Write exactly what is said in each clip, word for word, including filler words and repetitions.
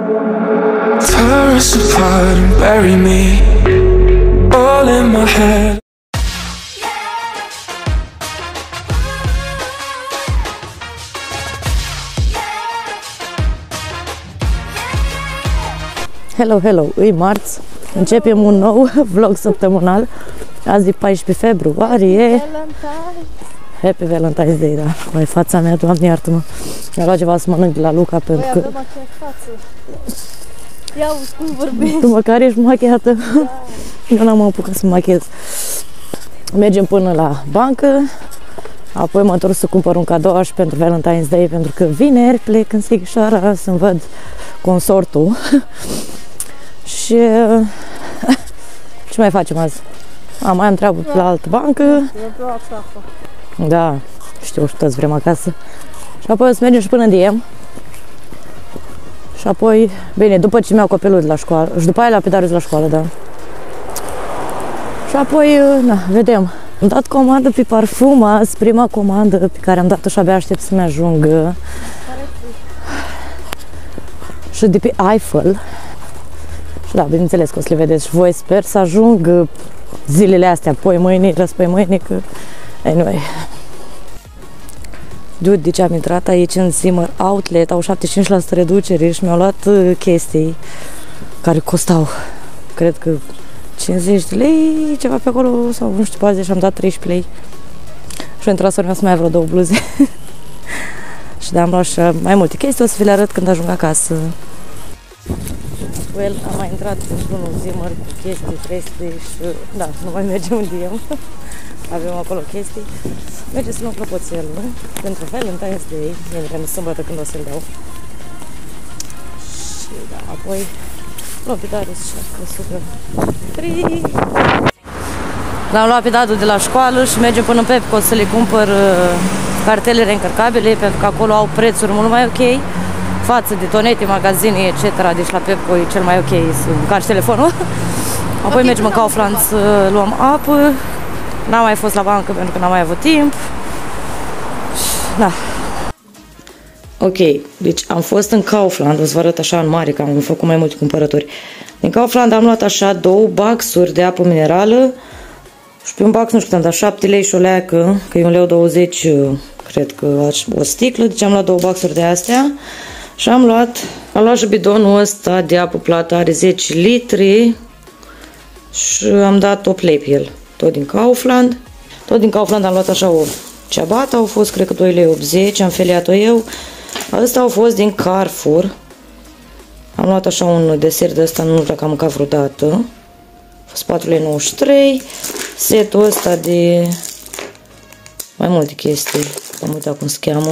Tear us apart and bury me all in my head. Hello, hello! E marți, începem un nou vlog săptămânal. Azi e paisprezece februarie. Happy Valentine's Day, da. Mai fața mea, Doamne iartă-mă. Mi-a luat ceva să mănânc de la Luca pentru că... Băi, avem față. Ia uzi cum vorbești. Tu măcar ești machiată. Da. Eu n-am apucat să mă machiez. Mergem până la bancă. Apoi mă întorc să cumpăr un cadou și pentru Valentine's Day, pentru că vineri plec în Sighișoara să-mi văd consortul. Și ce mai facem azi? A, mai am treabă la altă bancă. Da, știu, și toți vrem acasă. Și apoi o să mergem și până în D M. Și apoi, bine, după ce mi-au copilul de la școală. Și după aia la Darius la școală, da. Și apoi, na, vedem. Am dat comandă pe parfum azi, prima comandă pe care am dat-o și abia aștept să-mi ajungă. Și de pe Eiffel. Și da, bineînțeles că o să le vedeți și voi, sper să ajung zilele astea, poi mâine, răspoi mâine, că... Anyway. Dude, deci am intrat aici în Zimmer Outlet, au șaptezeci și cinci la sută reducere și mi-au luat chestii care costau, cred că cincizeci de lei, ceva pe acolo, sau nu știu, patruzeci și am dat treisprezece lei. Și într-o să mai vreo două bluze. Și da, am luat și mai multe chestii, o să vi le arăt când ajung acasă. Well, am mai intrat într-unul Zimmer cu chestii, chestii și da, nu mai mergem un D M. Avem acolo chestii. Merge să luăm clopoțelul pentru Valentine's Day, mâine sâmbătă când o să-l dau. Și da, apoi luăm pe Darius și căsucă. L-am luat pe Dadu de la școală și mergem până în Pepco să le cumpăr cartele reîncărcabile, pentru că acolo au prețuri mult mai ok față de tonete, magazine, et cetera. Deci la Pepco e cel mai ok să încarci telefonul. Apoi okay, mergem în Kaufland să luăm apă. N-am mai fost la bancă pentru că n-am mai avut timp. Da. Ok, deci am fost în Kaufland, o să vă arăt așa în mare, că am făcut mai multe cumpărături. Din Kaufland am luat așa două baxuri de apă minerală. Și pe un bax, nu știu cât am dat, șapte lei și o leacă, că e un leu douăzeci, cred că o sticlă. Deci am luat două baxuri de astea. Și am luat, am luat și bidonul ăsta de apă plată, are zece litri. Și am dat opt lei pe el. Tot din Kaufland. Tot din Kaufland am luat așa o ciabată, au fost cred că doi lei optzeci, am feliat-o eu. Asta au fost din Carrefour. Am luat așa un desert de ăsta, nu știu dacă am mâncat vreodată. A fost patru lei nouăzeci și trei. Setul ăsta de mai multe chestii. Am uitat cum se cheamă.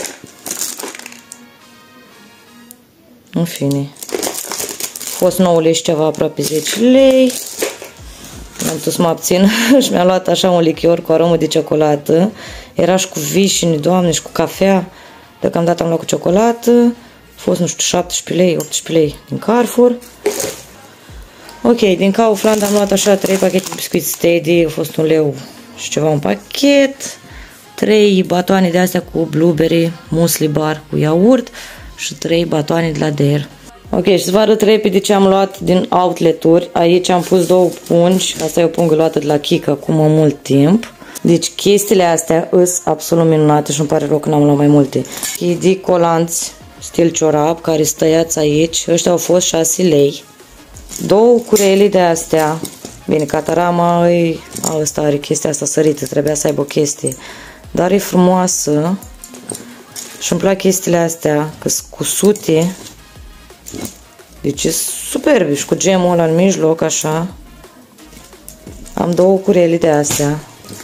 În fine. A fost nouă lei și ceva, aproape zece lei. Am putut să mă abțin și mi-am luat așa un lichior cu aromă de ciocolată. Era și cu vișini, Doamne, și cu cafea. Deocamdată am luat cu ciocolată. A fost, nu știu, șaptesprezece lei, optsprezece lei din Carrefour. Ok, din Kaufland am luat așa trei pachete de biscuit Steady. A fost un leu și ceva un pachet. trei batoane de astea cu blueberry, muesli bar cu iaurt și trei batoane de la Dare. Ok, și să vă arăt repede ce am luat din outlet-uri. Aici am pus două pungi. Asta e o pungă luată de la Kika acum mult timp. Deci chestiile astea îs absolut minunate și îmi pare rău că n-am luat mai multe. Chidi colanți stil ciorap care stăiați aici. Ăștia au fost șase lei. Două curele de astea. Bine, Catarama e... A, ăsta are chestia asta sărită. Trebuia să aibă o chestie. Dar e frumoasă. Și îmi plac chestiile astea, că sunt cusute. Deci e superb și cu gemul ăla în mijloc, așa. Am două curele de astea.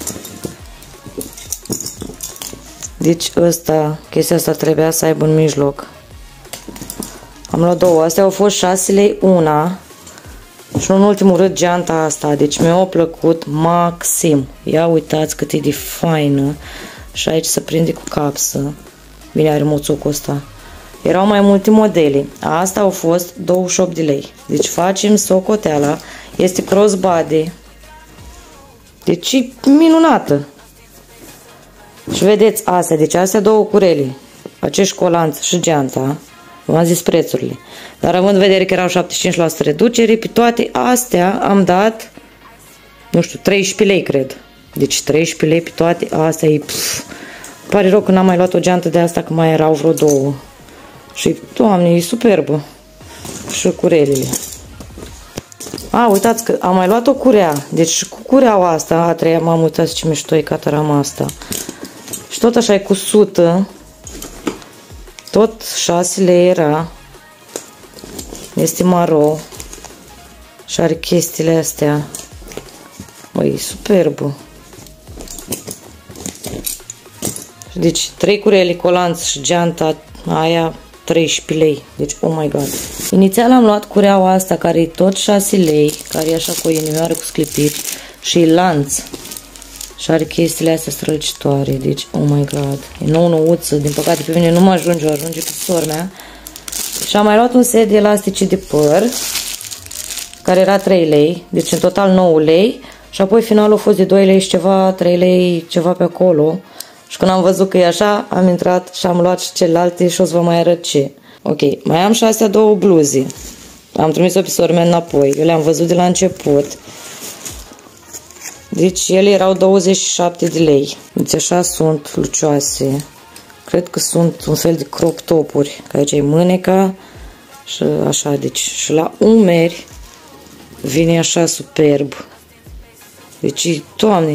Deci ăsta, chestia asta trebuia să aibă în mijloc. Am luat două. Astea au fost șase lei una. Și în ultimul rând geanta asta. Deci mi-a plăcut maxim. Ia uitați cât e de faină. Și aici se prinde cu capsă. Bine, are moțucul ăsta. Erau mai multe modele. Asta au fost douăzeci și opt de lei. Deci facem socoteala. Este crossbody. Deci e minunată. Și vedeți astea. Deci astea două curele. Acești colanți și geanta. v-am zis prețurile. Dar având în vedere că erau șaptezeci și cinci la sută reducere, pe toate astea am dat, nu știu, treisprezece lei, cred. Deci treisprezece lei pe toate astea e... Pf, pare rău că n-am mai luat o geantă de asta, că mai erau vreo două. Și, Doamne, e superbă. Și curelele. A, uitați că am mai luat o curea. Deci și cu cureaua asta, a treia, m-am uitat ce mișto e catarama asta. Și tot așa e cusută. Tot șase lei era. Este maro. Și are chestiile astea. Măi, e superbă. Deci trei curele, colanți și geanta aia treisprezece lei. Deci, oh my god. Inițial am luat cureaua asta care e tot șase lei, care e așa cu o inimioară cu sclipit și e lanț. Și are chestiile astea strălucitoare. Deci, oh my god. E nou nouță. Din păcate pe mine nu mă ajunge, o ajunge pe sora mea. Și am mai luat un set de elastice de păr, care era trei lei. Deci în total nouă lei. Și apoi finalul a fost de doi lei și ceva, trei lei, ceva pe acolo. Și când am văzut că e așa, am intrat și am luat și celelalte și o să vă mai arăt ce. Ok, mai am și astea două bluze. Am trimis-o pe sora mea înapoi. Eu le-am văzut de la început. Deci ele erau douăzeci și șapte de lei. Deci așa sunt lucioase. Cred că sunt un fel de crop topuri. Că aici e mâneca și așa. Deci și la umeri vine așa superb. Deci, Doamne,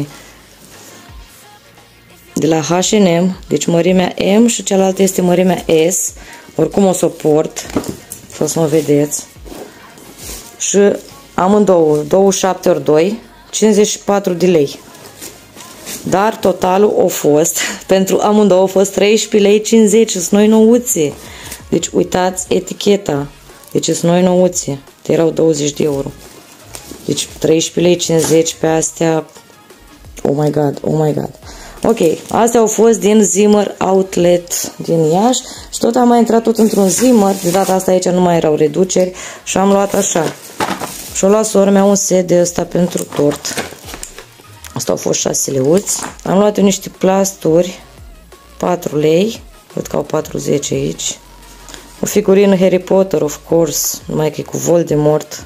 de la H and M, deci mărimea M și cealaltă este mărimea S. Oricum o suport, să o să mă vedeți. Și amândouă, douăzeci și șapte ori doi, cincizeci și patru de lei. Dar totalul a fost, pentru amândouă a fost treisprezece lei cincizeci, sunt noi nouțe. Deci uitați eticheta, deci sunt noi nouțe, erau douăzeci de euro. Deci treisprezece lei cincizeci pe astea, oh my god, oh my god. Ok, astea au fost din Zimmer Outlet din Iași și tot am mai intrat tot într-un Zimmer, de data asta aici nu mai erau reduceri și am luat așa. Și o luat sora mea un set de ăsta pentru tort. Asta au fost șase leuți. Am luat eu niște plasturi, patru lei, cred că au patruzeci aici. O figurină Harry Potter, of course, numai că e cu Voldemort.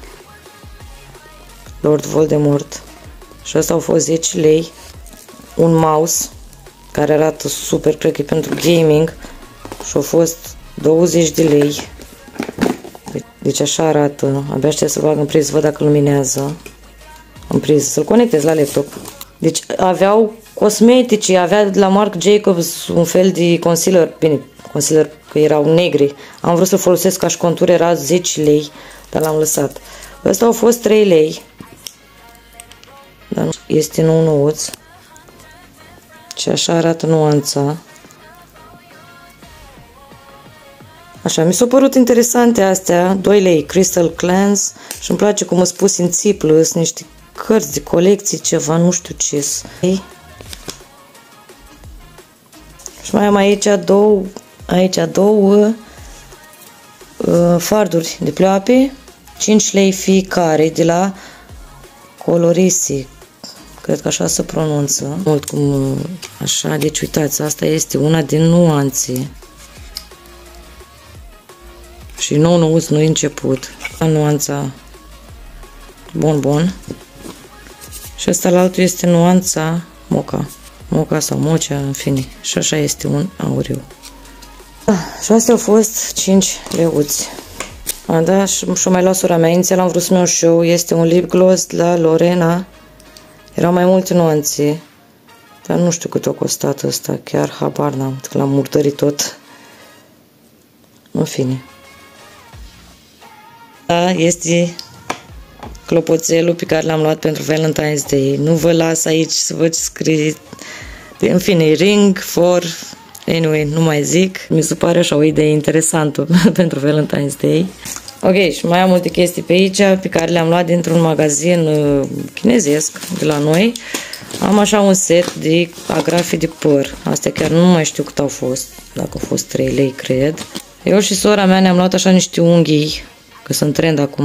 Lord Voldemort. Și asta au fost zece lei. Un mouse care arată super, cred că e pentru gaming și a fost douăzeci de lei. Deci așa arată. Abia aștept să bag în priză, văd dacă luminează în priză, să-l conectez la laptop. Deci aveau cosmetici, avea de la Marc Jacobs un fel de concealer, bine, concealer că erau negri. Am vrut să folosesc ca și contur, era zece lei, dar l-am lăsat. Ăsta au fost trei lei. Dar este nou nouț. Și așa arată nuanța. Așa, mi s-au părut interesante astea, doi lei, Crystal Cleanse, și îmi place cum îți pus în țiplă, sunt niște cărți de colecții, ceva, nu știu ce sunt. Și mai am aici două, aici două uh, farduri de pleoape, cinci lei fiecare, de la Colorisi. Cred că așa se pronunță. Mult cum așa, deci uitați, asta este una din nuanțe. Și nou nouț, nu început. Nuanța bonbon. Și ăsta la altul este nuanța moca. Moca sau mocea, în fine. Și așa este un auriu. Da, și astea au fost cinci leuți. A, da, și-o mai luat sora mea. Inițial am vrut să-mi iau și eu. Este un lip gloss la Lorena. Erau mai multe nuanțe, dar nu știu cât a costat ăsta, chiar habar n-am, că l-am murdărit tot. În fine. Da, este clopoțelul pe care l-am luat pentru Valentine's Day. Nu vă las aici să vă scrie. În fine, ring for... Anyway, nu mai zic. Mi se pare așa o idee interesantă pentru Valentine's Day. Ok, și mai am multe chestii pe aici pe care le-am luat dintr-un magazin uh, chinezesc de la noi. Am așa un set de agrafe de păr. Astea chiar nu mai știu cât au fost, dacă au fost trei lei, cred. Eu și sora mea ne-am luat așa niște unghii, că sunt trend acum.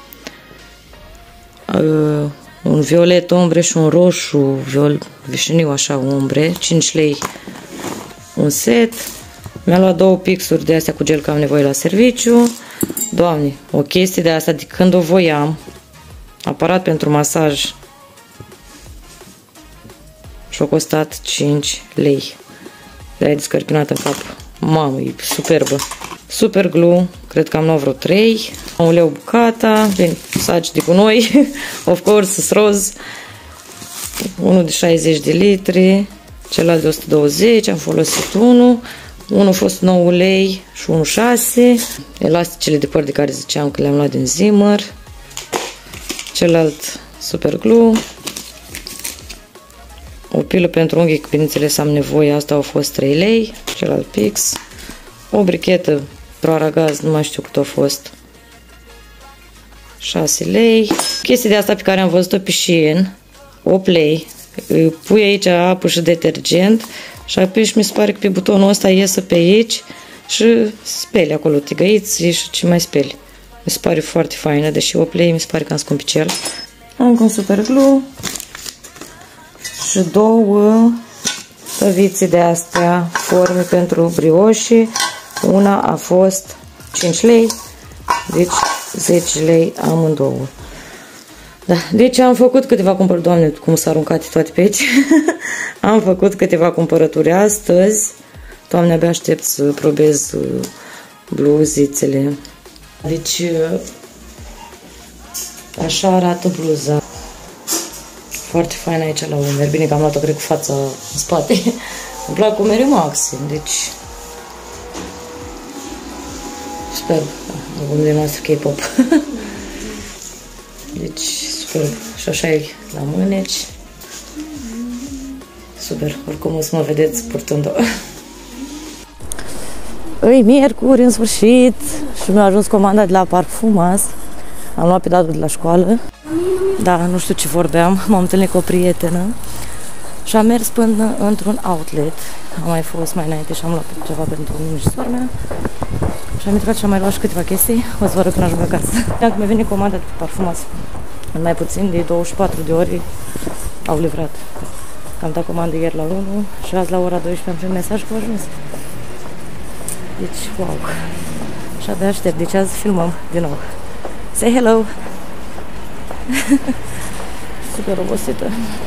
Uh, un violet ombre și un roșu viol, vișiniu așa ombre, cinci lei un set. Mi-am luat două pixuri de astea cu gel, că am nevoie la serviciu. Doamne, o chestie de asta de când o voiam. Aparat pentru masaj. Și-a costat cinci lei. De-aia descărpinat în cap. Mamă, e superbă. Super glue, cred că am luat vreo trei. Un leu bucata, bine, saci de gunoi. Of course, roz. Unul de șaizeci de litri. Celălalt de o sută douăzeci, am folosit unul. Unul a fost nouă lei și unul șase. Elasticele de păr de care ziceam că le-am luat din Zimmer. Celălalt super glue. O pilă pentru unghii, că bineînțeles am nevoie, asta au fost trei lei. Celălalt pix. O brichetă proaragaz, nu mai știu cât a fost. șase lei. Chestia de asta pe care am văzut-o pe Shein. opt lei. Pui aici apă și detergent și apeși, mi se pare că pe butonul ăsta iesă pe aici și speli acolo tigăiți și ce mai speli. Mi se pare foarte faină, deși opt lei mi se pare cam scumpicel. Am un super glue și două tăvițe de astea, forme pentru brioși. Una a fost cinci lei, deci zece lei amândouă. Da, deci am făcut câteva cumpărături, Doamne, cum s-au aruncat toate pe aici. Am făcut câteva cumpărături astăzi. Doamne, abia aștept să probez bluzițele. Deci, așa arată bluza. Foarte faină aici la umeri. Bine că am luat-o, cred, cu fața în spate. Îmi plac umerii maxim, deci... Sper, acum de noastră K-pop. Deci, super. Și așa e la mâneci. Super. Oricum o să mă vedeți purtând-o. Îi miercuri, în sfârșit. Și mi-a ajuns comanda de la Parfumas. Am luat pe Dadu de la școală. Da, nu știu ce vorbeam. M-am întâlnit cu o prietenă. Și am mers până într-un outlet. Am mai fost mai înainte și am luat ceva pentru mine și soară mea. Și am intrat și am mai luat și câteva chestii. O să vă arăt când ajung acasă. Dacă mi-a venit comanda de Parfumas, în mai puțin de douăzeci și patru de ore au livrat. Am dat comandă ieri la unu și azi la ora douăsprezece am primit mesaj că au ajuns. Deci, wow. Și abia aștept. Deci azi filmăm din nou. Say hello! Super obosită.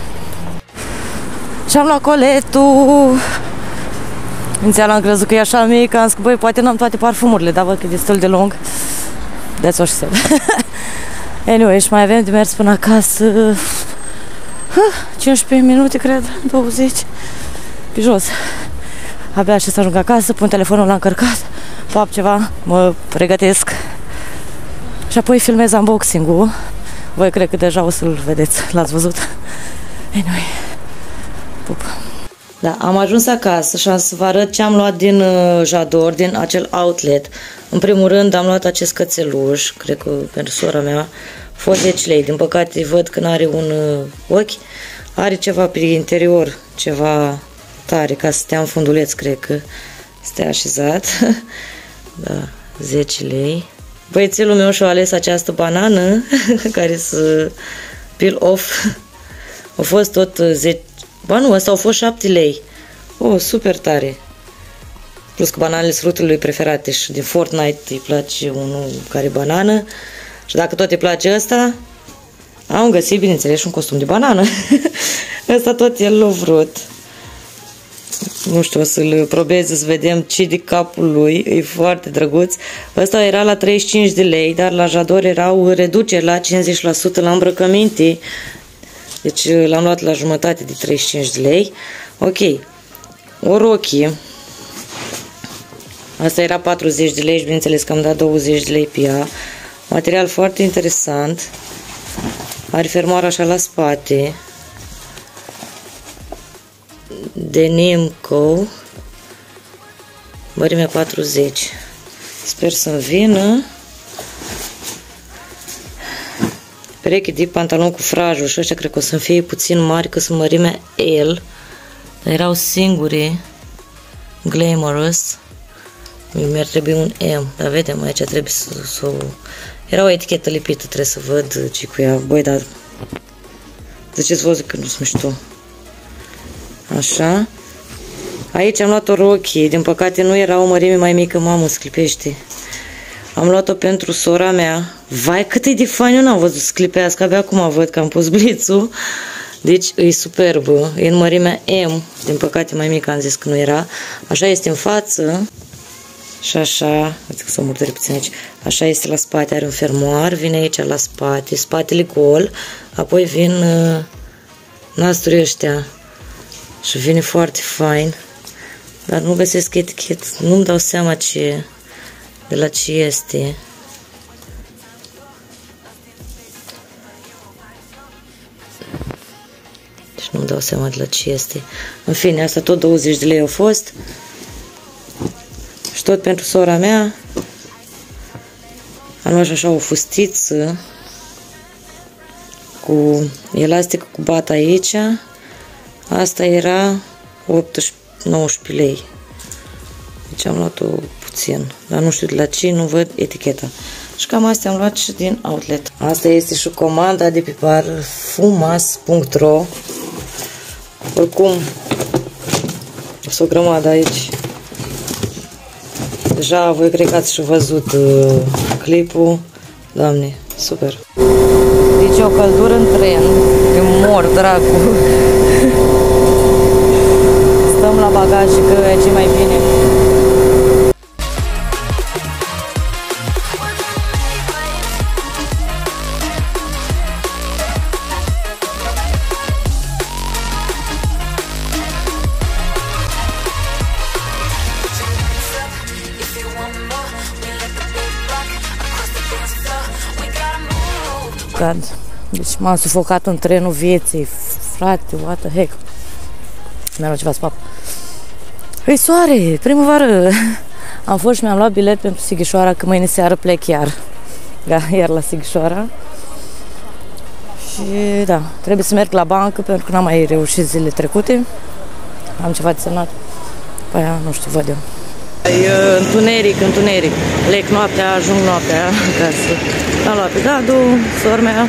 Și am luat coletul. Inițial am crezut că e așa mic, am zis că băi, poate n-am toate parfumurile, dar văd că e destul de lung. That's what she said. Anyway, și mai avem de mers până acasă. cincisprezece minute, cred, douăzeci. Pe jos. Abia aștept să ajung acasă, pun telefonul la încărcat, fac ceva, mă pregătesc. Și apoi filmez unboxing-ul. Voi cred că deja o să-l vedeți, l-ați văzut. Anyway, pup. Da, am ajuns acasă și am să vă arăt ce am luat din uh, Jador, din acel outlet. În primul rând am luat acest cățeluș, cred că pentru sora mea, a fost zece lei. Din păcate văd că n-are un uh, ochi, are ceva pe interior, ceva tare, ca să stea în funduleț, cred că stea așezat. Da, zece lei. Băiețelul meu și-a ales această banană, care să peel off. A fost tot zece... Ba nu, ăsta au fost șapte lei. Oh, super tare. Plus că bananele sunt frutele lui preferate și din Fortnite îi place unul care banană. Și dacă tot îi place ăsta, am găsit, bineînțeles, și un costum de banană. Ăsta tot el l-a vrut. Nu știu, o să-l probez, să vedem ce de capul lui. E foarte drăguț. Ăsta era la treizeci și cinci de lei, dar la Jador erau reduceri la cincizeci la sută la îmbrăcăminte. Deci l-am luat la jumătate de treizeci și cinci de lei. Ok. O rochie. Asta era patruzeci de lei și bineînțeles că am dat douăzeci de lei pe ea. Material foarte interesant. Are fermoară așa la spate. Denim Co. Mărimea patruzeci. Sper să-mi vină. Pereche de pantalon cu frajuri și ăștia cred că o să-mi fie puțin mari, că sunt mărimea L. Dar erau singuri Glamorous. Mi-ar trebui un M, dar vedem, aici trebuie să, să... Era o etichetă lipită, trebuie să văd ce cu ea. Băi, dar ziceți vă că nu sunt mișto. Așa. Aici am luat o rochie, din păcate nu era o mărime mai mică, mamă, sclipește. Am luat-o pentru sora mea. Vai, cât e de fain, eu n-am văzut să sclipească, abia acum văd că am pus blițul. Deci e superbă, e în mărimea M, din păcate mai mică am zis că nu era. Așa este în față și așa, uite că s-o murdări puțin aici. Așa este la spate, are un fermoar, vine aici la spate, spatele gol, apoi vin uh, nasturii ăștia și vine foarte fain. Dar nu găsesc etichet, nu-mi dau seama ce, de la ce este. Deci nu-mi dau seama de la ce este. În fine, asta tot douăzeci de lei au fost. Și tot pentru sora mea. Am luat așa o fustiță cu elastic cu bata aici. Asta era optsprezece nouăsprezece lei. Deci am luat-o puțin, dar nu știu de la ce, nu văd eticheta. Și cam astea am luat și din outlet. Asta este și comanda de pe parfumas punct ro. Oricum, sunt o grămadă aici. Deja voi cred că ați și văzut uh, clipul. Doamne, super. Deci o căldură în tren. Eu mor, dracu. Stăm la bagaj și că e ce mai bine. Deci m-am sufocat în trenul vieții. Frate, what the heck. Mi-am luat ceva spap. Păi soare, primăvară. Am fost și mi-am luat bilet pentru Sighișoara, că mâine seară plec iar. Da, iar la Sighișoara. Și da, trebuie să merg la bancă pentru că n-am mai reușit zilele trecute. Am ceva de semnat. Păi aia, nu știu, văd eu. E întuneric, întuneric. Plec noaptea, ajung noaptea acasă. Am luat pe Dadu, sora mea.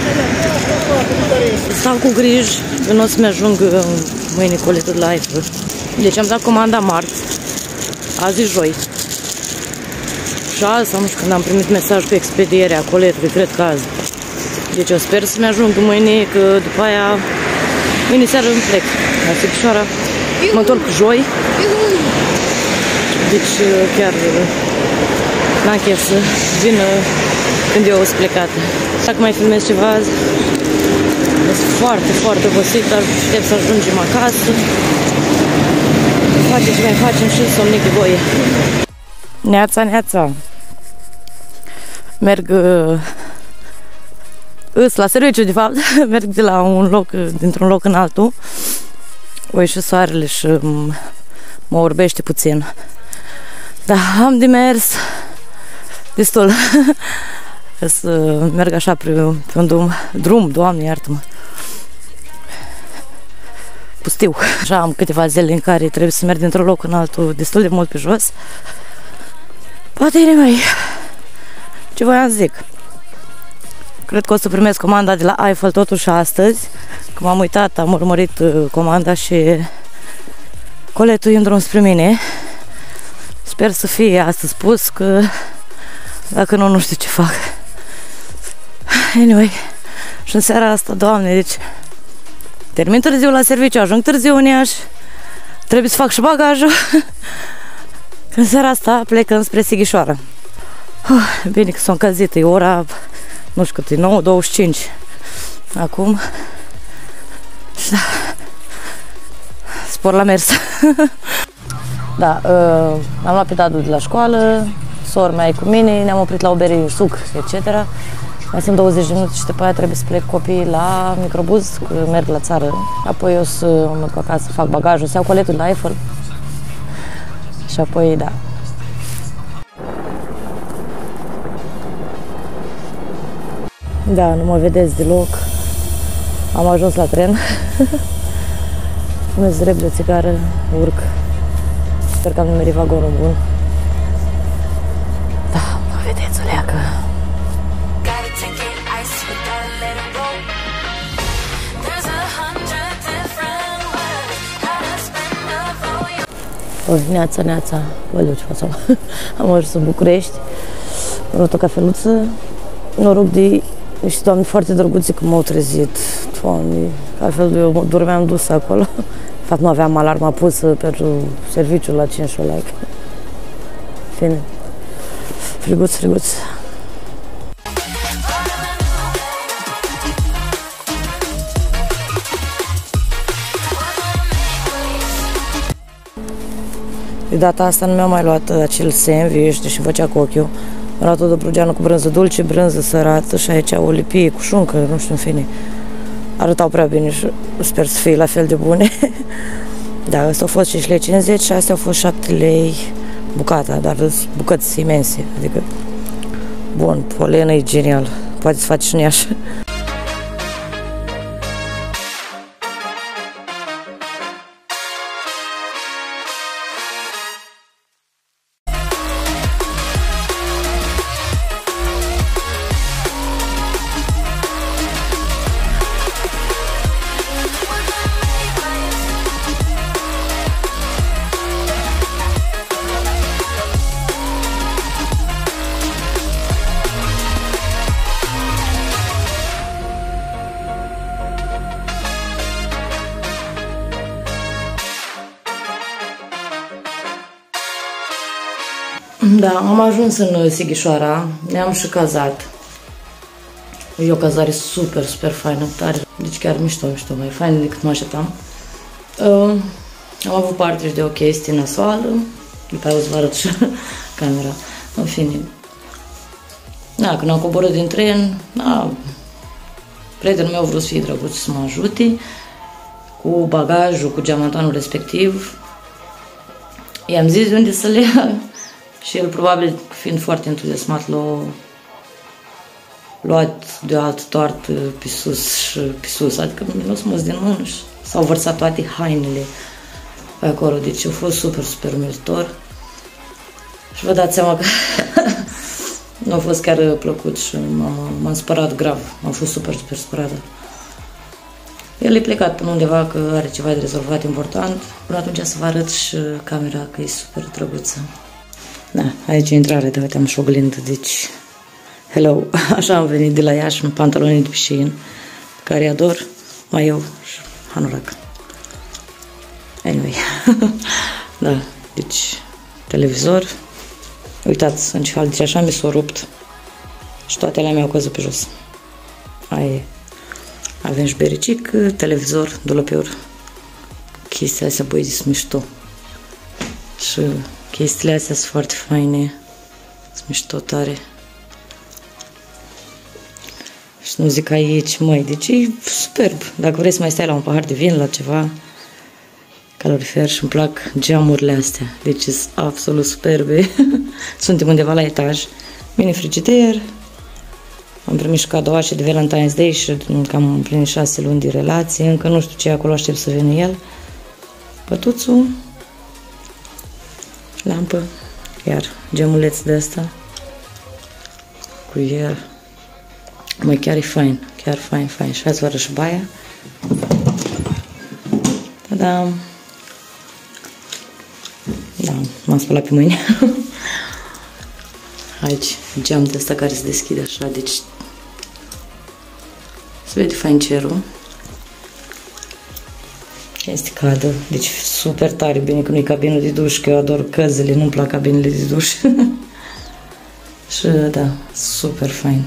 Stau cu griji, că nu o să-mi ajung mâine coletul de la Eiffel. Deci am dat comanda marți, azi e joi. Și azi, nu știu când am primit mesaj cu expedierea coletului, cred că azi. Deci eu sper să-mi ajung mâine, că după aia, mâine seară îmi plec la Sighișoara. Mă întorc joi. Deci chiar n-am chef să vin când eu o să plecată. Dacă mai filmez ceva azi, sunt foarte, foarte obosit, dar putem să ajungem acasă. Facem ce mai facem și somnic de voie. Neața, neața. Merg îs la serviciu, de fapt. Merg de la un loc, dintr-un loc în altul. O ieși soarele și mă orbește puțin. Da, am de mers destul. Să merg așa pe, pe un drum, drum, Doamne, iartă-mă. Pustiu. Așa am câteva zile în care trebuie să merg dintr-un loc în altul destul de mult pe jos. Poate e mai... Ce voiam să zic? Cred că o să primesc comanda de la Eiffel totuși astăzi. Că m-am uitat, am urmărit comanda și coletul e în drum spre mine. Sper să fie astăzi spus, că dacă nu, nu știu ce fac. Anyway, și în seara asta, Doamne, deci termin târziu la serviciu, ajung târziu în Iași, trebuie să fac și bagajul. În seara asta plecăm spre Sighișoara. Bine că sunt încălzită, e ora, nu știu cât e, nouă douăzeci și cinci acum. Și da, spor la mers. Da, uh, am luat pe Dadu de la școală, sora mea e cu mine, ne-am oprit la o bere, suc, et cetera. Mai sunt douăzeci de minute și după aia trebuie să plec copiii la microbuz, că merg la țară. Apoi o să mă duc acasă să fac bagajul, să iau coletul de la Eiffel. Și apoi, da. Da, nu mă vedeți deloc. Am ajuns la tren. Fumez drept de o țigară, urc. Sper că am nimerit vagonul bun. Da, mă vedeți, o leacă. Oh, neața, neața, văd eu ce facem. Am ajuns în București, am luat o cafeluță, noroc de niște doamne foarte drăguțe că m-au trezit. Doamne, altfel eu dormeam dus acolo. De fapt, nu aveam alarma pusă pentru serviciul la cinci like. Fine. Friguț, friguț. De data asta nu mi-am mai luat acel sandwich, deși îmi făcea cu ochiul. Am luat o dobrugeană cu brânză dulce, brânză sărată și aici o lipie cu șuncă, nu știu, în fine. Arătau prea bine și sper să fie la fel de bune. Da, astea au fost cinci lei cincizeci și astea au fost șapte lei bucata, dar bucăți imense. Adică, bun, polenă e genial. Poate să faci și în Iași. Da, am ajuns în Sighișoara, ne-am și cazat. E o cazare super, super faină, tare. Deci chiar mișto, mișto, mai faină decât mă așteptam. Uh, am avut parte și de o chestie nasoală, după aia o să vă arăt și camera. În fine. Da, când am coborât din tren, da, prietenul meu a vrut să fie drăguț să mă ajute cu bagajul, cu geamantanul respectiv. I-am zis de unde să le ia. Și el, probabil, fiind foarte entuziasmat, l-a luat de o altă toartă pe sus și pe sus, adică mi l-a smus din mână și s-au vărsat toate hainele pe acolo, deci a fost super, super umilitor. Și vă dați seama că nu a fost chiar plăcut și m-am spărat grav, am fost super, super spărată. El e plecat până undeva că are ceva de rezolvat important, până atunci să vă arăt și camera că e super drăguță. Da, aici e intrare, de uite, am și oglindă, deci, hello, așa am venit de la Iași, în pantaloni de pe Shein, pe care îi ador, mai eu și hanorac. Anyway, da, deci, televizor, uitați, în ce fel, deci așa mi s-a rupt și toate alea mi-au căzut pe jos. Aia e. Avem și bericic, televizor, dulăpior, chestia astea, băi, sunt mișto. Și chestiile astea sunt foarte faine, sunt mișto tare. Și nu zic aici, măi, deci e superb. Dacă vrei să mai stai la un pahar de vin, la ceva, calorifer, și îmi plac geamurile astea, deci sunt absolut superbe. Suntem undeva la etaj, mini frigider, am primit și cadouașe de Valentine's Day și cam împlinit șase luni de relație, încă nu știu ce acolo, aștept să vină el. Pătuțul, lampă, iar gemuleț de asta cu el. Măi, chiar e fain, chiar fain, fain. Și ați vă arăt și baia. Ta-da! Da, m-am spălat pe mâini. Aici, geam de asta care se deschide așa, deci se vede fain cerul. Este cadă, deci super tare, bine că nu e cabină de duș, că eu ador căzile, nu-mi plac cabinele de duș. Și da, super fain.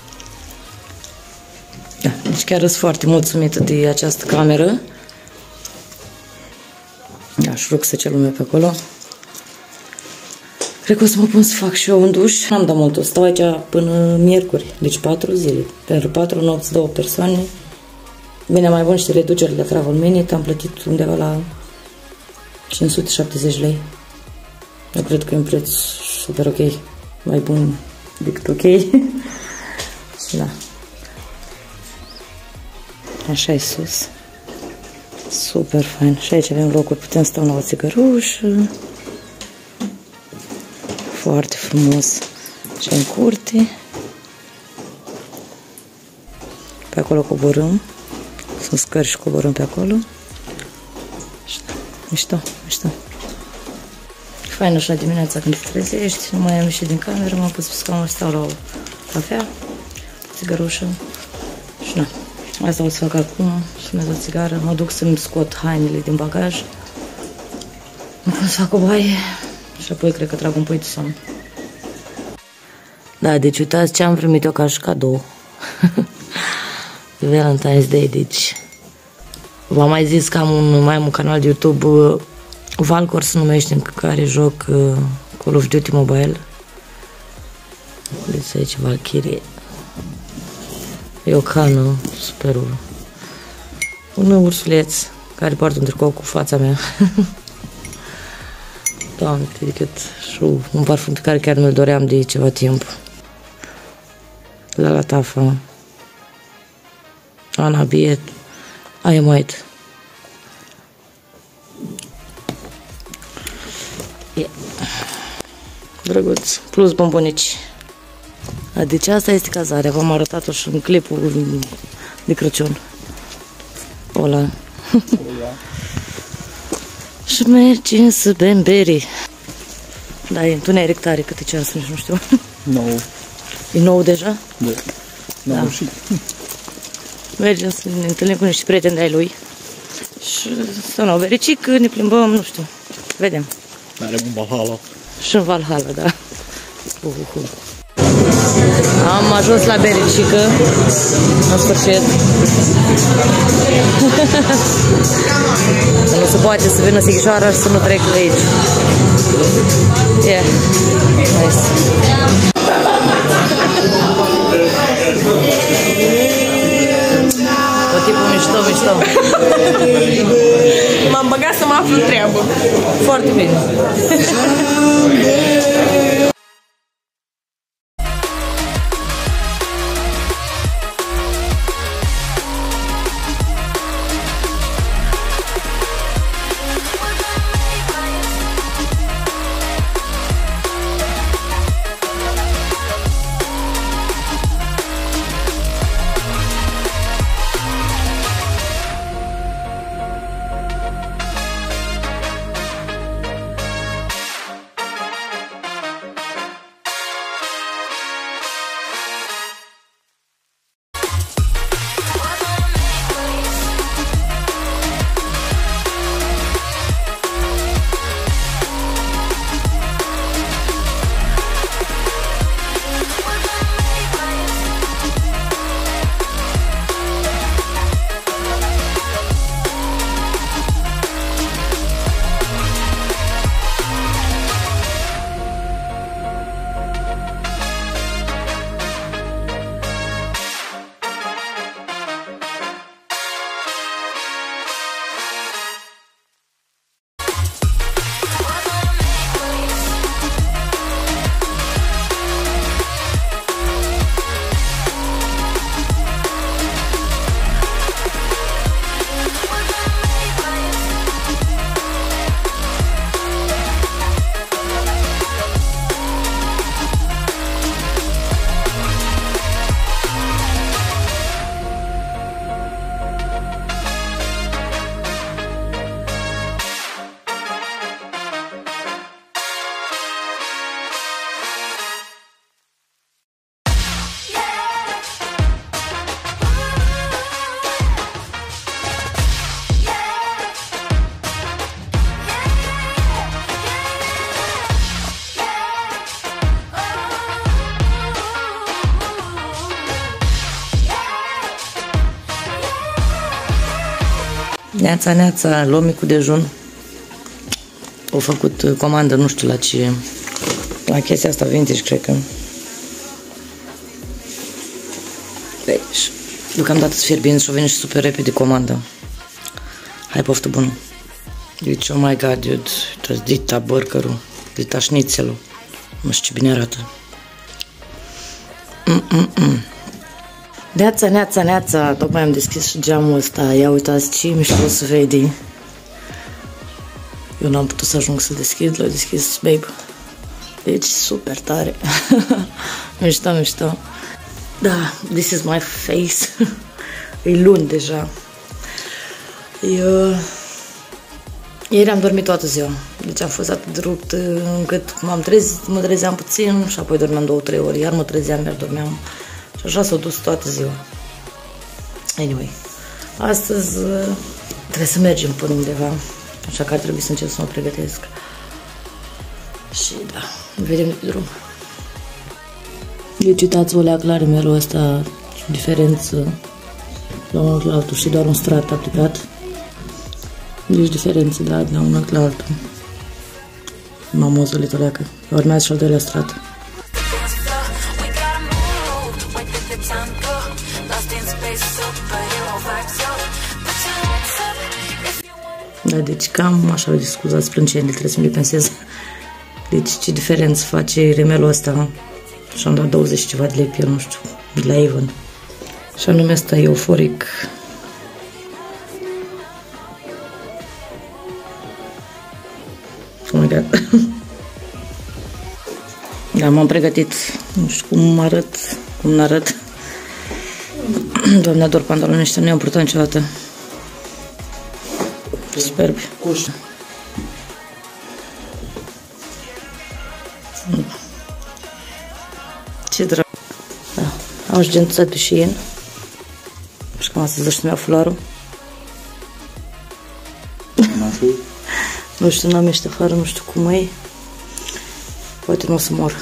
Da, deci chiar sunt foarte mulțumită de această cameră. Da, și rog să ce lume pe acolo. Cred că o să mă pun să fac și eu un duș. N-am dat mult, o stau aici până miercuri, deci patru zile. Pentru patru nopți, două persoane. Bine, mai bun și reduceri la Travel Minute, am plătit undeva la cinci sute șaptezeci lei. Eu cred că e un preț super ok, mai bun decât ok. Da. Așa e sus. Super fain. Și aici avem locuri, putem sta la o țigărușă. Foarte frumos. Și în curte. Pe acolo coborâm. Sunt scări și coborâm pe acolo. Și da, mișto, mișto. fain așa dimineața când te trezești, nu mai am ieșit din cameră, m-am pus pe scaun, stau la o cafea, țigărușă și na. Asta o să fac acum, fumez o țigară, mă duc să-mi scot hainele din bagaj, mă pun să fac o baie și apoi cred că trag un pui de somn. Da, deci uitați ce am primit eu ca și cadou. Valentine's Day, deci v-am mai zis că am un, mai am un canal de YouTube, Valcor se numește, în care joc uh, Call of Duty Mobile. Vedeți aici Valkyrie. E o cană, superul. Un ursuleț care poartă un tricou cu fața mea. Doamne, cât și un parfum pe care chiar nu-l doream de ceva timp. La Latafa. Ana Biet. I am white. Yeah. Drăguț. Plus bombonici. Deci asta este cazarea. V-am arătat-o și în clipul de Crăciun. Ola. Și mergem să bem beri. Da, e întuneric tare, câte ceasul, nici nu știu. Nou. E nou deja? Da. N-am Da. reușit. Mergem să ne întâlnim cu niște prieteni de-ai lui. Și să nu, bericic, ne plimbăm, nu știu. Vedem. Are un Valhalla. Și în Valhalla, da. Uh, uh, uh. Am ajuns la bericică, în sfârșit. Nu se poate să vină Sighișoara și să nu trec de aici. Yeah. Nice. Tot tipul mișto, mișto. M-am băgat să mă aflu în treabă. Foarte bine. Neața, neața, luăm micul dejun. Au făcut comandă, nu știu la ce, la chestia asta vintage, cred că. Deci, deocamdată să fierbinți și o vine și super repede comanda. Hai, poftă bună. Deci, oh my god, dude, uitați dita burgerul, dita șnițelul. Nu știu ce bine arată. Mm-mm-mm. Neața, neața, neața, tocmai am deschis și geamul ăsta, ia uitați ce mișto să vede. Eu n-am putut să ajung să deschid, l-a deschis babe. Deci super tare. Mișto, mișto. Da, this is my face. E luni deja. Eu... Ieri am dormit toată ziua. Deci am fost atât de rupt încât m-am trezit, mă trezeam puțin și apoi dormeam două, trei ori, iar mă trezeam, iar dormeam. Și așa s-a dus toată ziua. Anyway, astăzi trebuie să mergem până undeva, așa că ar trebui să încep să mă pregătesc. Și da, vedem de pe drum. Deci uitați-vă la clar merul ăsta, diferență la unul la altul și doar un strat aplicat. Deci diferență de, de unul la altul. Mamoză litoleacă. Urmează și al doilea strat. Da, deci cam așa, de scuzați plâncenile, trebuie să mi le pensez. Deci ce diferență face remelul ăsta. Și am dat douăzeci ceva de lei pe el, nu știu, de la Avon. Și anume ăsta e euforic. Oh my God. Da, m-am pregătit. Nu știu cum arăt, cum n-arăt. Doamne, ador pantalonii ăștia, nu i-am purtat niciodată. Superbi. Ce drag. Da. Am și gentuțat pe Shein. Și cam astăzi să-mi iau fularul. Nu știu, n-am ieșit afară, nu știu cum e. Poate nu o să mor.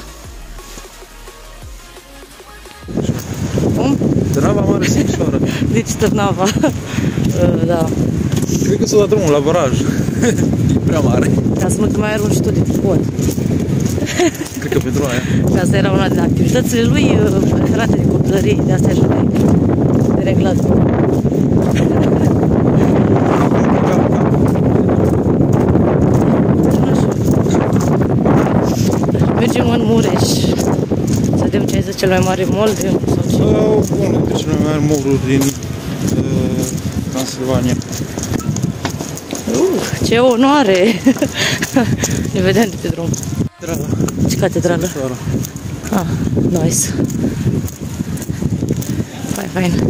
Cum? Târnava mare Sighișoara. Deci Târnava. Da. Cred că s-a dat drumul la baraj. E prea mare. Ca să nu te mai arunci și tu de pot. Cred că pentru aia. Că asta era una din activitățile lui preferate de copilărie. De asta e așa de, de reglat. Mergem în Mureș. Să vedem ce este cel mai mare mall din, sau ce? Uh, unul dintre cele mai mari mall-uri din uh, Transilvania. Uh, ce onoare! Ne vedem de pe drum. Catedrala. Ce catedrală? Sighișoara. Ah, nice. Fain, fain.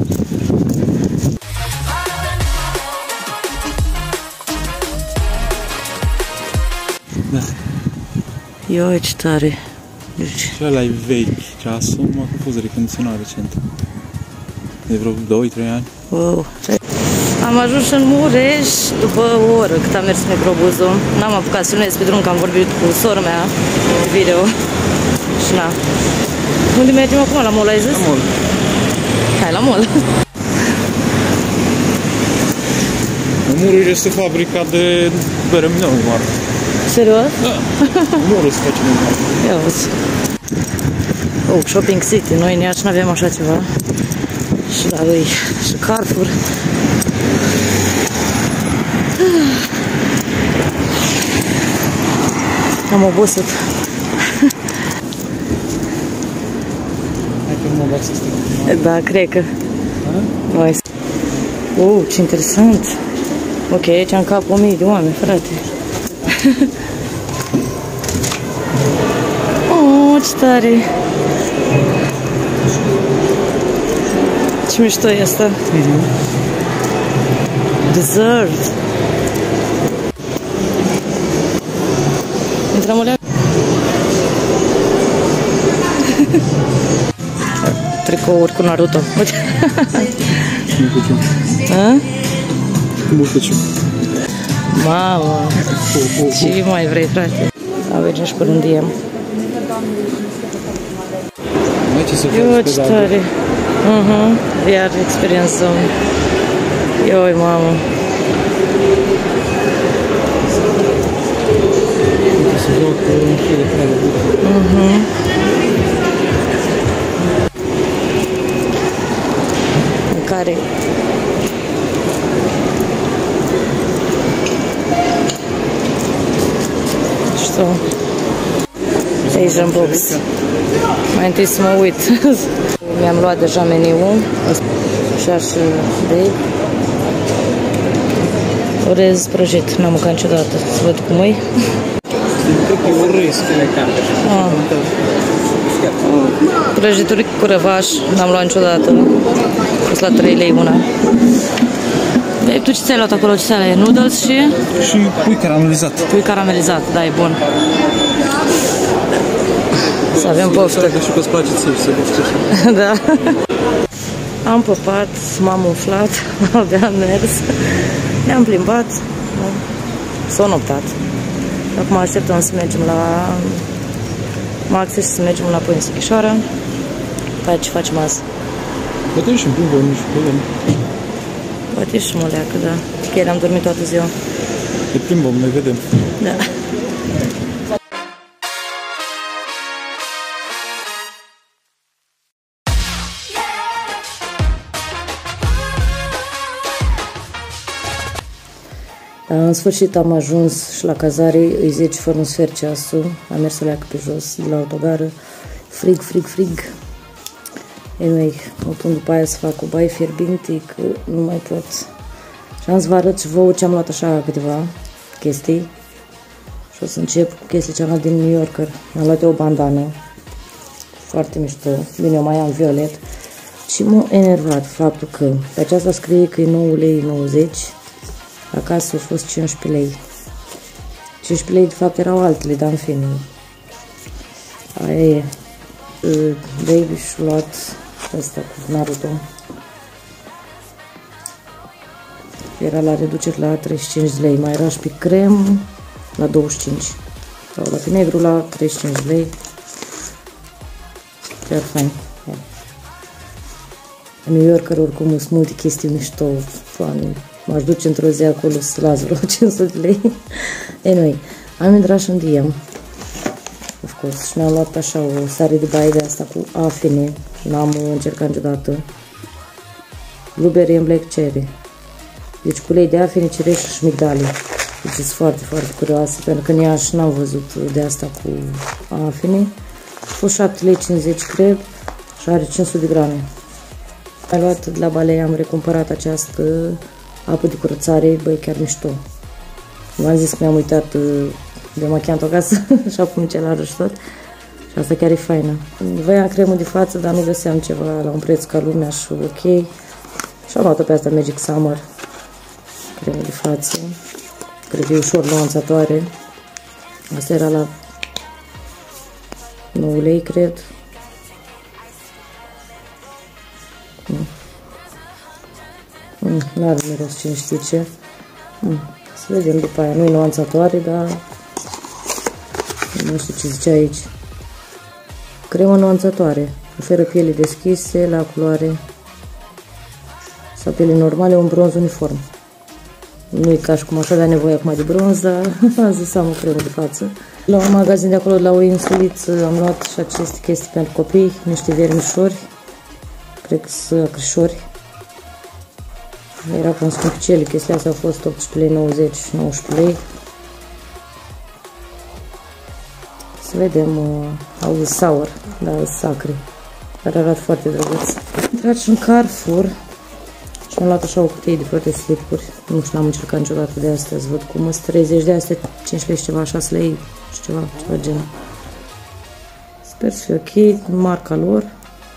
Da. Ioi, ce tare. Deci... Și ăla e vechi, ceasul, m-a confuz recondiționat recent. De vreo doi trei ani. Wow. Am ajuns în Mureș după o oră cât am mers microbuzul. N-am apucat să filmez pe drum, că am vorbit cu sora mea în video. Și na. Unde mergem acum? La mall, ai zis? La mall. Hai, la mall. Murul este fabrica de bere mineu mare. Serios? Da. Murul se face din mare. Ia uzi. Oh, Shopping City. Noi în Iași n-avem așa ceva. Și la lui. Și Carrefour. Am obosit. Hai că mă bag să stai. Da, cred că. Nice. Oh, ce interesant. Ok, aici am cap o mie de oameni, frate. Oh, ce tare. Ce mișto e asta. Mm-hmm. Dessert. Intrăm alea. Tricouri cu Naruto. A? Bușuciu. Mamă. Ce mai vrei, frate? Mergem și pe rândiem. Eu, ce tare. Uh-huh. Iar experiență. Ioi, mamă. Uh-huh. Mâncare. Știu. Asian box. Mai întâi să mă uit. Mi-am luat deja meniul. Și aș de orez prăjit. N-am mâncat niciodată. Să văd cum e. Ah. Prăjituri cu răvaș. N-am luat niciodată. A fost la trei lei una. Tu ce ți-ai luat acolo? Ce ți-ai luat? Noodles și? Și pui caramelizat. Pui caramelizat, da, e bun. Să avem poftă. Că și că-ți place ție și să găsești așa. Da. Am păpat, m-am umflat, abia am mers. Ne-am plimbat, s-a noptat. Acum așteptăm să mergem la Maxi și să mergem la Păi în Sighișoara. Păi ce facem azi? Poate ieșim prin băi și vedem. Poate și mă leacă, da. Chiar am dormit toată ziua. Ne plimbăm, ne vedem. Da. În sfârșit am ajuns și la cazare, îi zece fără un sfert ceasul, am mers să leacă pe jos de la autogară, frig, frig, frig. Anyway, mă pun după aia să fac o baie fierbinte, că nu mai pot. Și am să vă arăt și vouă ce am luat așa câteva chestii. Și o să încep cu chestia cea din New Yorker. Am luat eu o bandană, foarte mișto, bine, o mai am violet. Și m-a enervat faptul că pe aceasta scrie că e nouă lei nouăzeci. Acasă au fost cincisprezece lei. cincisprezece lei, de fapt, erau altele, dar în fine. Aia e. Baby și-a luat ăsta cu Naruto. Era la reducere la treizeci și cinci de lei. Mai era și pe crem la douăzeci și cinci. Sau la pe negru la treizeci și cinci de lei. Chiar fain. În New Yorker oricum sunt multe chestii mișto. M-aș duce într-o zi acolo să las vreo cinci sute de lei. Anyway, am intrat și în D M. Of course. Și mi-am luat așa o sare de baie de asta cu afine. N-am încercat niciodată. Blueberry and black cherry. Deci cu ulei de afine, cireș și migdale. Deci sunt foarte, foarte curioasă, pentru că în Iași n-am văzut de asta cu afine. A fost șapte lei cincizeci, cred, și are cinci sute de grame. Am luat de la Balei, am recumpărat această apă de curățare, băi, chiar mișto. V-am zis că mi-am uitat de machiantul acasă și acum micelară și tot. Și asta chiar e faină. Voiam cremă de față, dar nu găseam ceva la un preț ca lumea și ok. Și am luat-o pe asta Magic Summer. Cremă de față. Cred că e ușor nuanțatoare. Asta era la nouă lei, cred. Mm. Mm, n-are miros cine știe ce. Mm. Să vedem după aia. Nu e nuanțatoare, dar nu știu ce zice aici. Cremă nuanțatoare. Oferă piele deschise la culoare sau piele normale, un bronz uniform. Nu e ca și cum aș avea nevoie acum de bronz, dar am zis să am o cremă de față. La un magazin de acolo, la o insuliță, am luat și aceste chestii pentru copii, niște vermișori, cred că sunt acrișori. Era cam scumpicele, chestia astea au fost optsprezece lei nouăzeci, nouăsprezece lei. Să vedem, uh, au sour, da, sacre, care arată foarte drăguț. Am intrat și în Carrefour și am luat așa o cutie de toate slipuri. Nu știu, n-am încercat niciodată de astea, să văd cum sunt treizeci de astea, cinci lei și ceva, șase lei și ceva, ceva genul. Sper să fie ok, marca lor.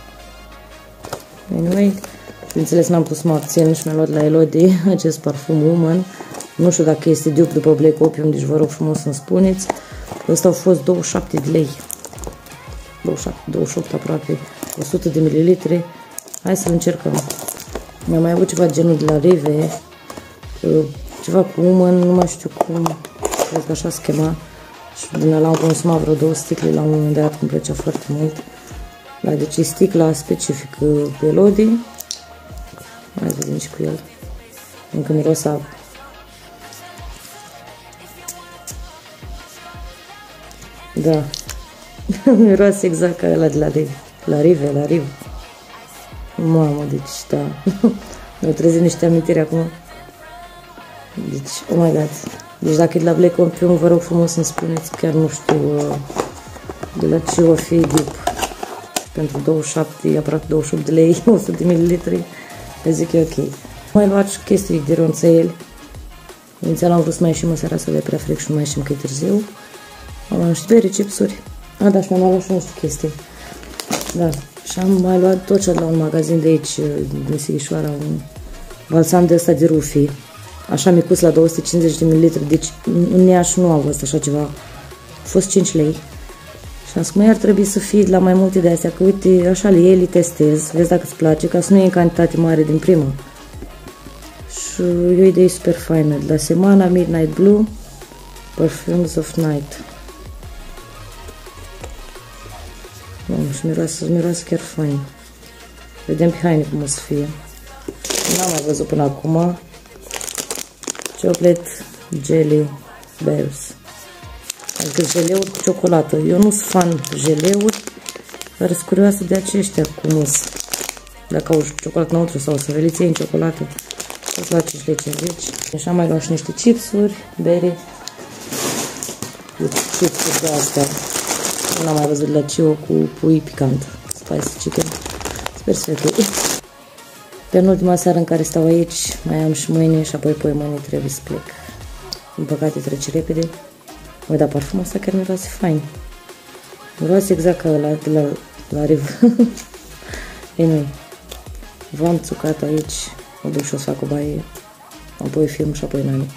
Anyway, bineînțeles n-am pus să mă abțin și mi-am luat la Elodie acest parfum Woman. Nu știu dacă este dupe după Black Opium, deci vă rog frumos să-mi spuneți. Ăsta au fost douăzeci și șapte de lei. douăzeci și șapte, douăzeci și opt aproape, o sută de mililitri. Hai să-l încercăm. Mi-am mai avut ceva genul de la Rive, ceva cu Woman, nu mai știu cum, cred că așa se chema. Și din ăla am consumat vreo două sticle la un moment dat, îmi plăcea foarte mult. Da, deci e sticla specifică pe Elodie. Mai vedem și cu el. Încă miros apă. Da. Miroase exact ca ăla de la Rive. La Rive, la Rive. Mamă, deci da. Mi-au trezit niște amintiri acum. Deci, oh my god. Deci dacă e de la Black Opium, vă rog frumos să-mi spuneți, chiar nu știu uh, de la ce o fi dupe. Pentru douăzeci și șapte, aproape douăzeci și opt de lei, o sută de mililitri, le zic e ok. Am mai luat și chestii de ronțăieli. Inițial am vrut să mai ieșim în seara asta de prea frig și nu mai ieșim că e târziu. Am luat niște bere, chipsuri. A, da, și mi-am luat și niște chestii. Da, și am mai luat tot ce la un magazin de aici, din Sighișoara, un balsam de ăsta de Rufi, așa micuț la două sute cincizeci de mililitri, deci în Iași nu am văzut așa ceva, a fost cinci lei. Și am zis, măi, ar trebui să fie la mai multe de astea, că uite, așa le iei, le testez, vezi dacă îți place, ca să nu iei în cantitate mare din prima. Și e o idee super faină, de la Semana Midnight Blue, Perfumes of Night. Mamă, și miroase, miroase chiar fain. Vedem pe haine cum o să fie. N-am mai văzut până acum. Chocolate Jelly Bears. Adică jeleuri cu ciocolată. Eu nu sunt fan jeleuri, dar sunt curioasă de aceștia cu mus. Dacă au ciocolată înăuntru sau să veliți în ciocolată. Tot la cinci lei cincizeci. Așa mai luăm și niște chipsuri, berry. Chipsuri de astea. Nu am mai văzut la Cio cu pui picant. Spicy chicken. Sper să fie. Penultima seară în care stau aici, mai am și mâine și apoi poi mâine trebuie să plec. Din păcate trece repede. Măi, dar parfumul ăsta chiar miroase fain. Miroase exact ca ăla de la, la Riv. Anyway, v-am țucat aici. Mă duc și o să fac o baie. Apoi film și apoi nani.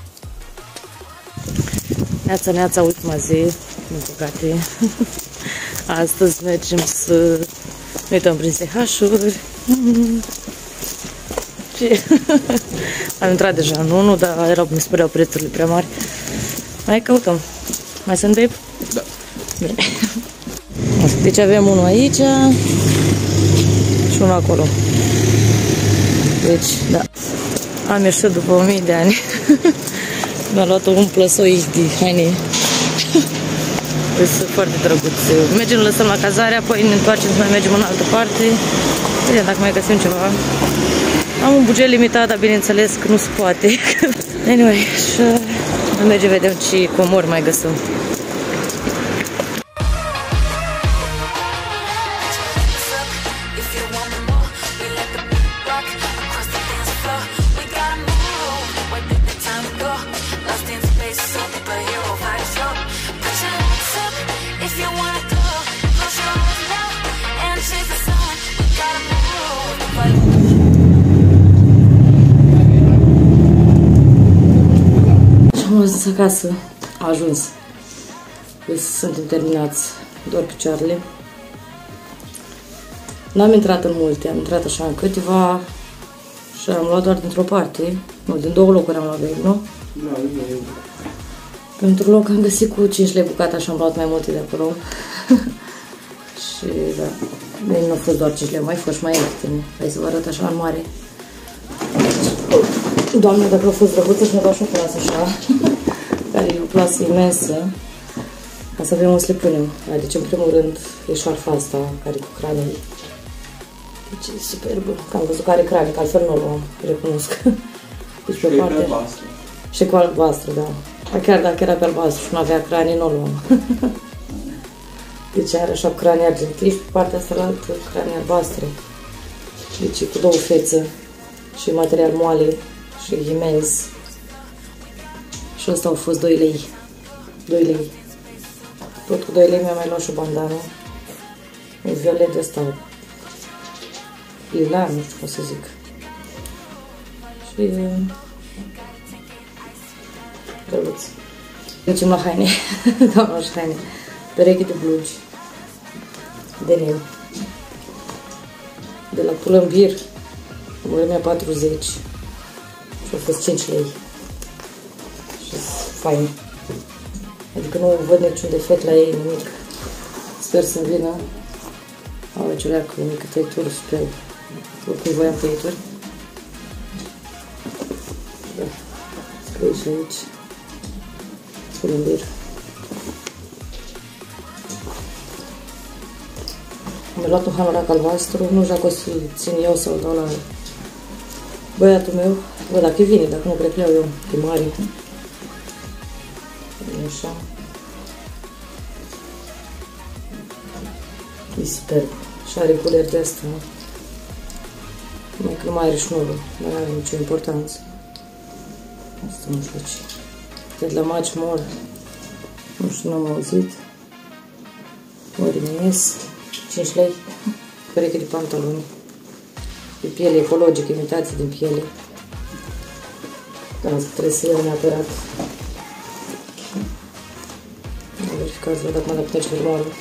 Neața, neața, ultima zi, din păcate. Astăzi mergem să ne uităm prin S H-uri. Am intrat deja în unu, dar erau, mi se păreau prețurile prea mari. Mai căutăm. Mai sunt, babe? Da. Bine. Deci avem unul aici și unul acolo. Deci, da. Am ieșit după o mie de ani. Mi-a luat un plăsoi de haine. Sunt foarte drăguț. Mergem, lăsăm la cazare, apoi ne întoarcem să mai mergem în altă parte. Vedem dacă mai găsim ceva. Am un buget limitat, dar bineînțeles că nu se poate. Anyway, și mergem, vedem ce comori mai găsim. Am ajuns acasă, a ajuns. Deci suntem terminați doar picioarele. N-am intrat în multe, am intrat așa în câteva și am luat doar dintr-o parte. Nu, din două locuri am luat de aici, nu? Da, pentru loc am găsit cu cinci lei bucata și am luat mai multe de acolo. Și da, bine, nu a fost doar cinci lei, mai fost și mai ieftine. Hai să vă arăt așa în mare. Doamne, dacă a fost drăguță și ne va și o plasă așa, care e o plasă imensă, ca să avem o să le punem. Deci, în primul rând, e șarfa asta, care e cu cranii. Deci, e superbă. Că am văzut că are cranii, că altfel nu o luam, recunosc. Deci, pe parte... Și cu albastru, da. Dar chiar dacă era pe albastru și nu avea cranii, nu o luam. Deci, are așa cranii argentii și pe partea asta la altă cranii albastre. Deci, cu două fețe și material moale și imens. Și ăsta au fost doi lei. doi lei. Tot cu doi lei mi-am mai luat și o bandană. Un violet ăsta. Lila, nu știu cum să zic. Și... drăguț. Ducem la haine. Doamna și haine. Pereche de blugi. Denim. De la Pull&Bear. Mărimea patruzeci. Și a fost cinci lei. Și fain. Adică nu văd niciun defect la ei, nimic. Sper să-mi vină. Au aici o leacă, o mică tăitură super. Oricum voiam tăituri. Da. Scrie și aici. Pull&Bear. Am luat un hanorac albastru. Nu știu dacă o să țin eu sau dau la băiatul meu. Bă, dacă vine, dacă nu, cred că eu, e mare. Așa. E superb. Și are culer de asta. Numai că nu mai are șnurul. Nu are nicio importanță. Asta nu știu ce. De la Much More. Nu știu, n-am auzit. Ori mi ies. cinci lei. Pereche de pantaloni. de piele ecologică, imitație din piele. Dar asta trebuie să iau neapărat. Am verificat să văd acum dacă merge fermoarul.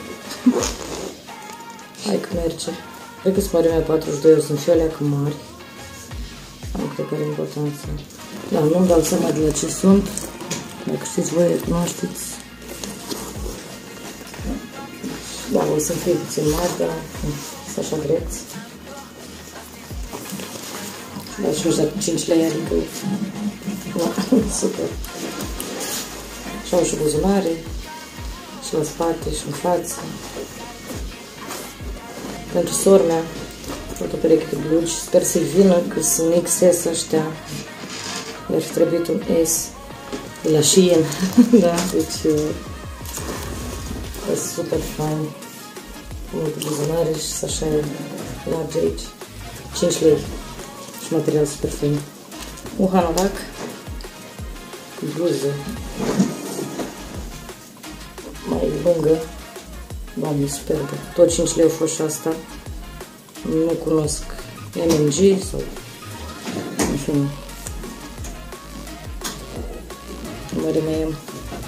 Hai că merge. Cred că sunt mărimea patruzeci și doi, eu sunt și alea că mari. Nu cred că are importanță. Da, nu-mi dau seama de la ce sunt. Dacă știți voi, cunoașteți. Da, o să fie puțin mari, dar sunt așa drept. Da, și nu știu dacă cinci lei, adică da, super. Și au și buzunare, și la spate, și în față. Pentru sora mea, tot o pereche de blugi, sper să-i vină, că sunt X S ăștia. I-ar fi trebuit un S de la Shein, da, deci e super fain. Multe buzunare și așa e large aici. cinci lei și material super fain. Un hanorac cu bluză mai lungă. Doamne, superbă. Tot cinci lei a fost și asta. Nu cunosc M M G sau în fine. Mărime M.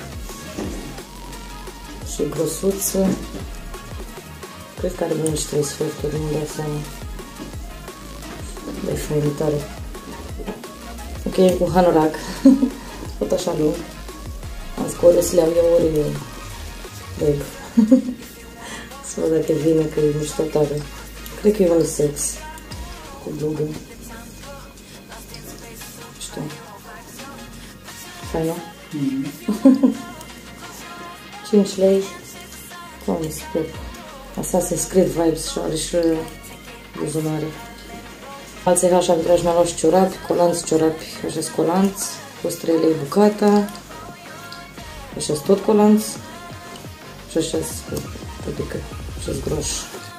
Și grosuță. Cred că are bine și trei sferturi, nu-mi dau seama. Dar e fain tare. Ok, cu hanorac. Tot așa lung. Am zis că ori o să le iau eu, ori eu. Beg. Să văd dacă vine, că e mișto tare. Cred că e unisex. Cu blugă. Știu. Fain, nu? Mm-hmm. cinci lei. Doamne, super. Asta se scrie vibes și are și buzunare. Alții H am intrat și mi-am luat și ciorapi, colanți, ciorapi, așa sunt colanți. Plus trei lei bucata. Așa sunt tot colanți. Și așa sunt adică, așa sunt groși.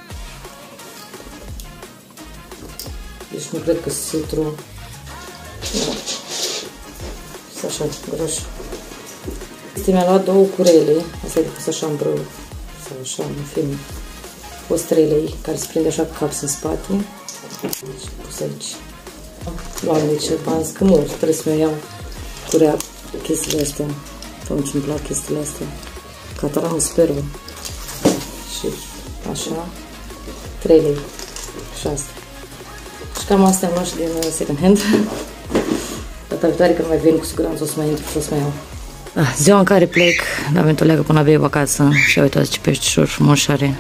Deci nu cred că sunt citru. Da. Sunt așa groși. Este mi-a luat două curele. Asta e pus așa în brâu. Sau așa, în fine. Pus trei lei, care se prinde așa cu caps în spate. Și pus aici. Doamne, ce bani, că mult, trebuie să-mi iau curea chestiile astea. Doamne, ce-mi plac chestiile astea. Cataramă superbă. Și așa, trei lei. Și asta. Și cam astea am luat și din second hand. Data viitoare când mai vin, cu siguranță o să mai intru și o să mai iau. Ah, ziua în care plec, dar am leagă până abia acasă și uitați ce peștișor frumos are.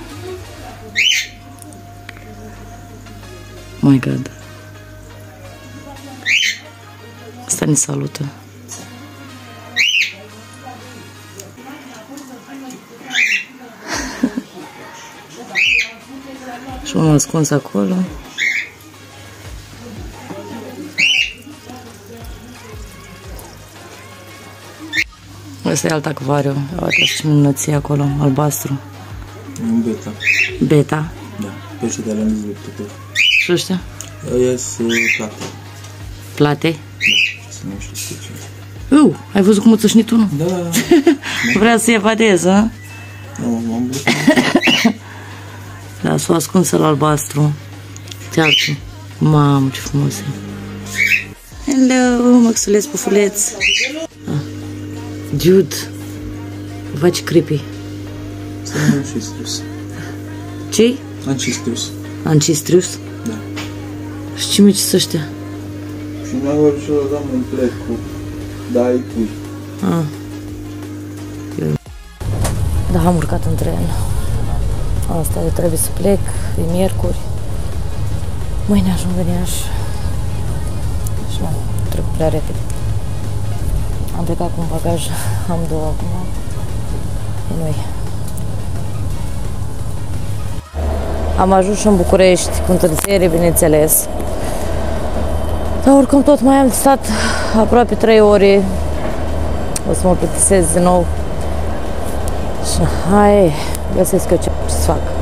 My God. Asta ne salută. Și m-am ascuns acolo. Asta e alt acvariu. Uitați ce minunăție acolo, albastru. Un beta. Beta? Da, pește de alea nu Și ăștia? Ăia sunt plate. Plate? Da, să nu știu ce. Uh, ai văzut cum o țâșnit unul? Da. Vrea să evadeze, a? Nu, m-am blocat. Da, s-o ascunsă la albastru. Teatru. Mamă, ce frumos e. Hello, măxuleț, pufuleț. Ah. Dude. Îmi face creepy. Să nu ancistrus. Ce-i? Ancistrus. Ancistrius? Da. Și ce mici sunt ăștia? Și mai vorbim și o doamnă în plec cu dai pui. Ah. Da, am urcat în tren. Asta eu trebuie să plec, e miercuri. Mâine ajung în Iași. Și nu, trec prea repede. Am plecat cu un bagaj, am două acum. E noi. Am ajuns și în București, cu întârziere, bineînțeles. Dar oricum tot mai am stat aproape trei ore. O să mă plictisez din nou. Și hai, găsesc eu ce să fac.